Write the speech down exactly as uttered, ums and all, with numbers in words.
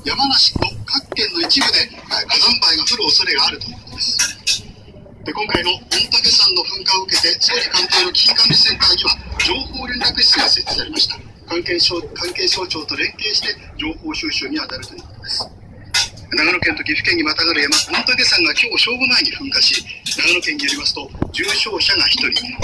山梨の各県の一部で火山灰が降る恐れがあるということです。で今回の御嶽山の噴火を受けて、総理官邸の危機管理センターには情報連絡室が設置されました。関係省関係省庁と連携して情報収集に当たるということです。長野県と岐阜県にまたがる山、御嶽山が今日正午前に噴火し、長野県によりますと、重傷者がひとり、